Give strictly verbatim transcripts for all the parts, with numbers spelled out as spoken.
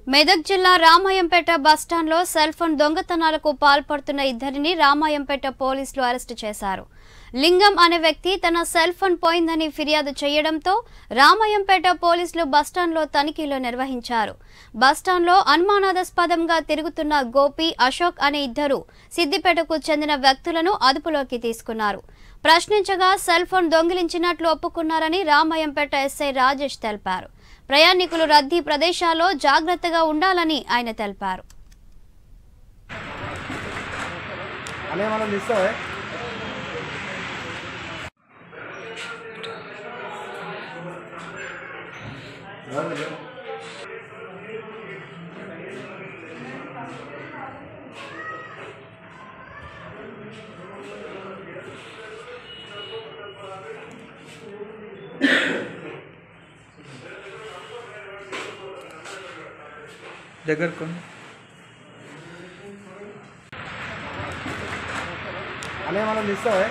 మెదక్ జిల్లా రామాయంపేట బస్టాండ్లో cell phone దొంగతనాలకు పాల్పడుతున్న ఇద్దరిని రామాయంపేట పోలీసులు అరెస్టు చేశారు. లింగం అనే వ్యక్తి తన సెల్ ఫోన్ పోయిందని ఫిర్యాదు చేయడంతో రామాయంపేట పోలీసులు బస్టాండ్లో తనిఖీలు నిర్వహించారు. బస్టాండ్లో అనుమానాస్పదంగా తిరుగుతున్న గోపి, అశోక్ అనే ఇద్దరు సిద్దిపేటకు చెందిన వ్యక్తులను అదుపులోకి తీసుకున్నారు. ప్రశ్నించగా సెల్ ఫోన్ దొంగిలించినట్లు ఒప్పుకున్నారని రామాయంపేట ఎస్ఐ రాజేష్ తెలిపారు. ప్రయాణికులు రద్దీ ప్రదేశాల్లో జాగ్రత్తగా ఉండాలని ఆయన తెలిపారు. దగ్గర కొన్ని అనే మనం ఇస్తావే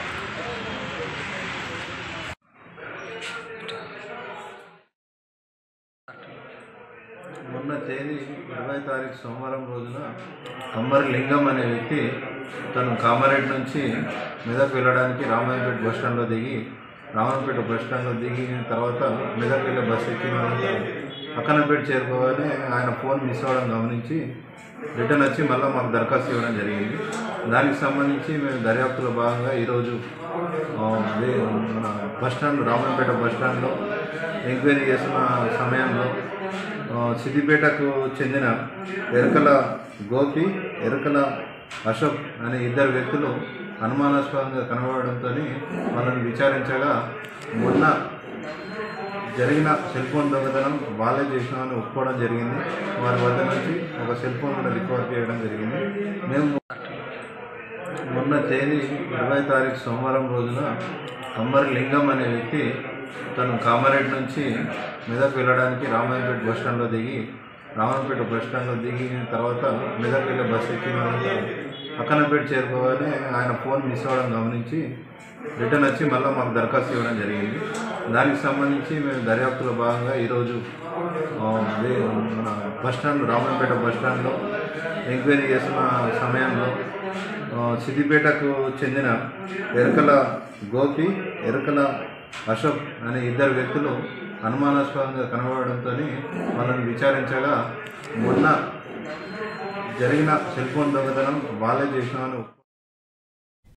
మొన్న తేదీ ఇరవై తారీఖు సోమవారం రోజున కమ్మరి లింగం అనే వ్యక్తి తను కామారెడ్డి నుంచి మెదక్ వెళ్ళడానికి రామాయంపేట బస్ స్టాండ్లో దిగి రామాయంపేట బస్ స్టాండ్లో దిగిన తర్వాత మెదక్ వెళ్ళే బస్సు ఎక్కిన అక్కనపేట చేరుకోగానే ఆయన ఫోన్ మిస్ అవ్వడం గమనించి రిటర్న్ వచ్చి మళ్ళీ మాకు దరఖాస్తు ఇవ్వడం జరిగింది. దానికి సంబంధించి మేము దర్యాప్తులో భాగంగా ఈరోజు మన బస్ స్టాండ్ రామాయంపేట బస్ స్టాండ్లో ఎంక్వైరీ చేసిన సమయంలో సిద్దిపేటకు చెందిన ఎరకల గోపి, ఎరకల అశోక్ అనే ఇద్దరు వ్యక్తులు అనుమానాస్పదంగా కనబడడంతో వాళ్ళని విచారించగా మొన్న జరిగిన సెల్ ఫోన్ దొంగతనం వాళ్ళే చేసినామని ఒప్పుకోవడం జరిగింది. వారి వద్ద నుంచి ఒక సెల్ ఫోన్ కూడా రికవర్ చేయడం జరిగింది. మేము మొన్న తేదీ ఇరవై తారీఖు సోమవారం రోజున కమ్మరి లింగం అనే వ్యక్తి తను కామారెడ్డి నుంచి మెదక్ వెళ్ళడానికి రామాయంపేట బస్ స్టాండ్లో దిగి రామాయంపేట బస్ స్టాండ్లో దిగిన తర్వాత మెదక్ వెళ్ళే బస్సు ఎక్కిన అక్కనపేట చేరుకోగానే ఆయన ఫోన్ మిస్ అవ్వడం గమనించి రిటర్న్ వచ్చి మళ్ళీ మాకు దరఖాస్తు ఇవ్వడం జరిగింది. దానికి సంబంధించి మేము దర్యాప్తులో భాగంగా ఈరోజు మన బస్ స్టాండ్ రామాయంపేట బస్ స్టాండ్లో ఎంక్వైరీ చేసిన సమయంలో సిద్దిపేటకు చెందిన ఎరకల గోపి, ఎరకల అశోక్ అనే ఇద్దరు వ్యక్తులు అనుమానాస్పదంగా కనబడడంతో వాళ్ళని విచారించగా మొన్న జరిగిన సెల్ ఫోన్ దొంగతనం వాళ్ళే చేసినామని